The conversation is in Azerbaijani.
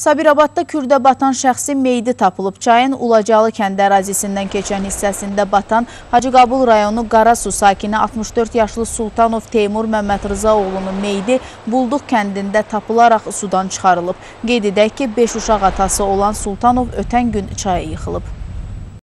Sabirabadda Kürdə batan şəxsin meyidi tapılıb. Çayın Ulacalı kəndi ərazisindən keçən hissəsində batan Hacıqabul rayonu Qarasu sakini 64 yaşlı Sultanov Teymur Məmmədrızaoğlunun meyidi Bulduq kəndində tapılaraq sudan çıxarılıb. Qeyd edək ki, 5 uşaq atası olan Sultanov ötən gün çaya yıxılıb.